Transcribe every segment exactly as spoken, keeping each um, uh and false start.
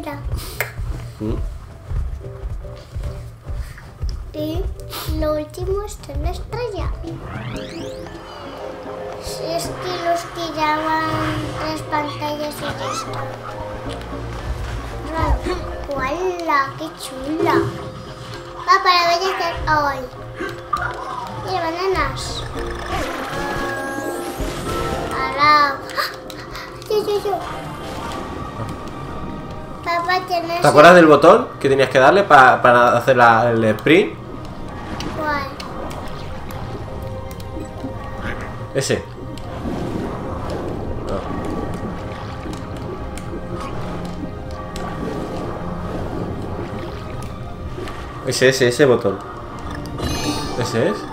Mira. ¿Mm? Y lo último está en la estrella. Si es que los que llaman tres pantallas y ya está. Raro. ¡Hola! ¡Qué chula! Papá, la voy a hacer hoy. Mira, bananas. ¡Hala! Yo, yo, yo. Papá, tienes... ¿Te acuerdas del botón que tenías que darle pa, para hacer la, el sprint? ¿Cuál? Ese. No. Ese, ese, ese botón. ¿Ese es?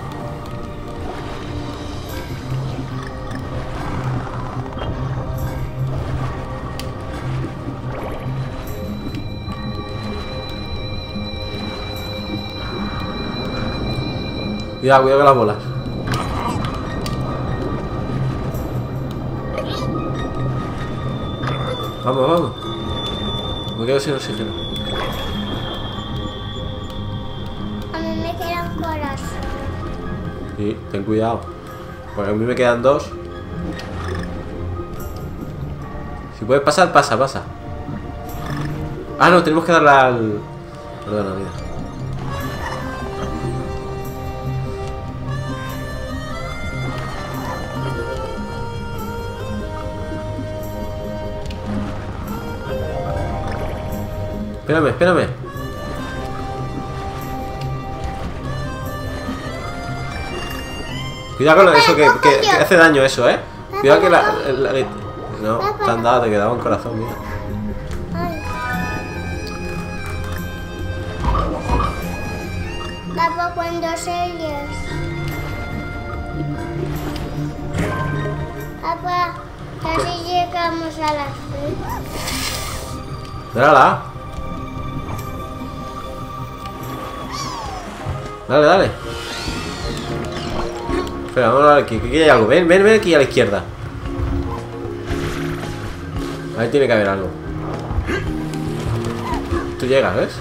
Cuidado, cuidado con las bolas. Vamos, vamos. Me quedo sin oxígeno. A mí me queda un corazón. Sí, ten cuidado. Porque a mí me quedan dos. Si puedes pasar, pasa, pasa. Ah, no, tenemos que darle al... Perdona, vida. Espérame, espérame. Cuidado con eso, que, que, que hace daño eso, ¿eh? Cuidado que la... la, la no, te han dado, te quedaba un corazón, mira. Ay. Papá, cuando sales. Papá, casi llegamos a las seis. Dale a la A. Dale, dale. Espera, vamos a ver aquí. Aquí hay algo. Ven, ven, ven aquí a la izquierda. Ahí tiene que haber algo. Tú llegas, ¿ves?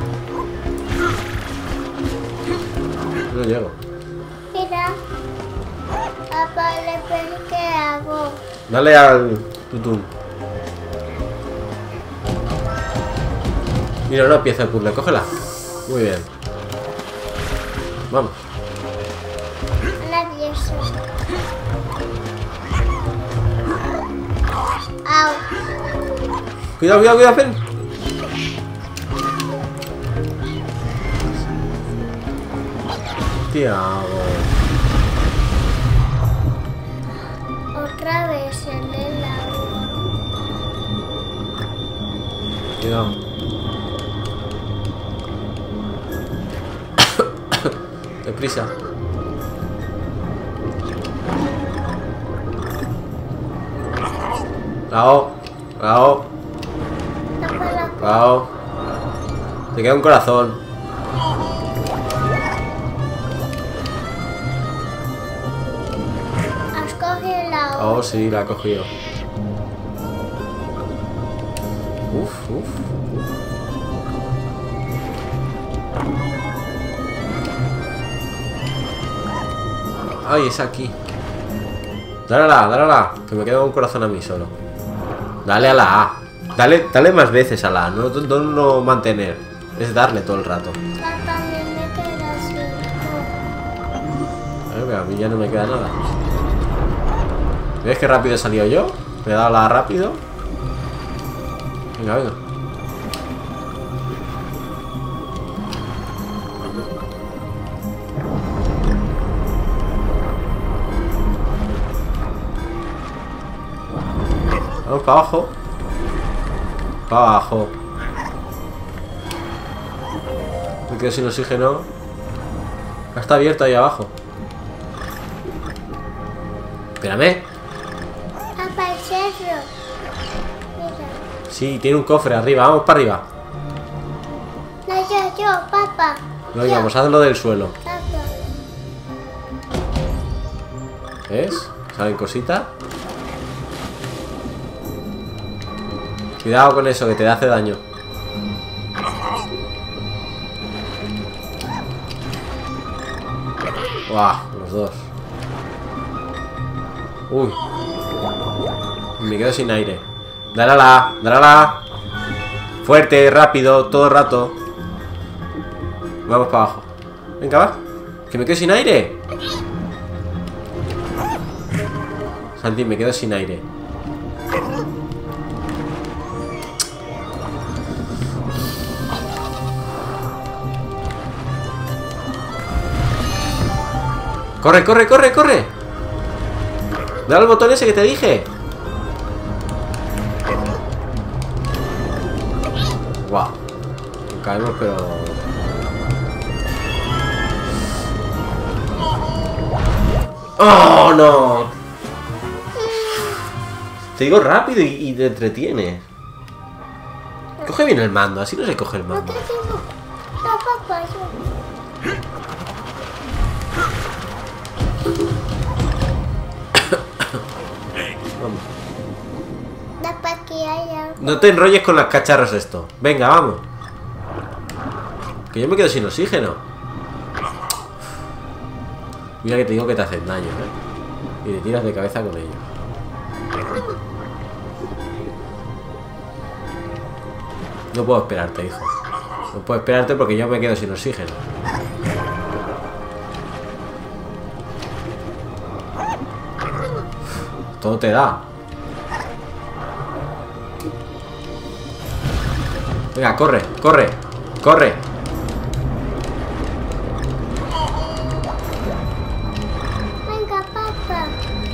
No llego. Mira. Papá, le pedí que hago. Dale al tutum. Mira, una pieza de puzzle. Cógela. Muy bien. Vamos. Una pieza. Au. Cuidado, cuidado, cuidado, ven. Tiago. Otra vez en el agua. Cuidado. Deprisa. Lao. Lao. Lao. Te queda un corazón. ¿Has cogido la Oh, sí, la ha cogido. Uf, uf, uf. Ay, es aquí. Dale a la A, dale a la A. Que me queda un corazón a mí solo. Dale a la A. Dale, dale más veces a la A. No, no, no mantener. Es darle todo el rato. Papá, me me queda cinco. A ver, a mí ya no me queda nada. ¿Ves qué rápido he salido yo? Me he dado la A rápido. Venga, venga. Vamos para abajo. Para abajo. Me quedo sin oxígeno. Está abierto ahí abajo. Espérame. Papá, el cerro. Mira. Sí, tiene un cofre arriba. Vamos para arriba. No, yo, yo, papá. No, Yo, ya, vamos a hacerlo del suelo. Papá. ¿Ves? Salen cositas. Cuidado con eso, que te hace daño. Buah, los dos. Uy. Me quedo sin aire. Dale a la A, dale a la A. Fuerte, rápido, todo el rato. Vamos para abajo. Venga, va. Que me quedo sin aire. Santi, me quedo sin aire. Corre, corre, corre, corre. Dale al botón ese que te dije. Guau. Caemos, pero... ¡Oh, no! Te digo rápido y, y te entretiene. Coge bien el mando, así no se coge el mando. No te enrolles con las cacharros esto. Venga, vamos. Que yo me quedo sin oxígeno. Mira que te digo que te hacen daño, ¿eh? Y te tiras de cabeza con ellos. No puedo esperarte, hijo. No puedo esperarte porque yo me quedo sin oxígeno. Todo te da. Venga, corre, corre, corre. Venga, papá.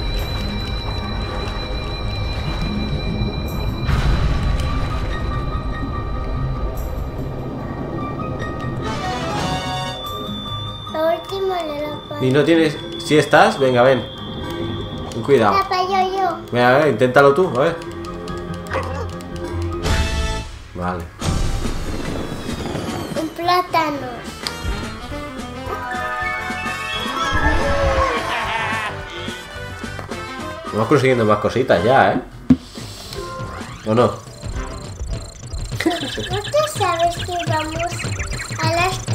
Lo último de la papá. Y no tienes... Si estás, venga, ven. Ten cuidado. Papá, yo, yo. Venga, a ver, inténtalo tú, a ver. Vale. Un plátano. Vamos consiguiendo más cositas ya, ¿eh? ¿O no? ¿No te sabes que vamos a las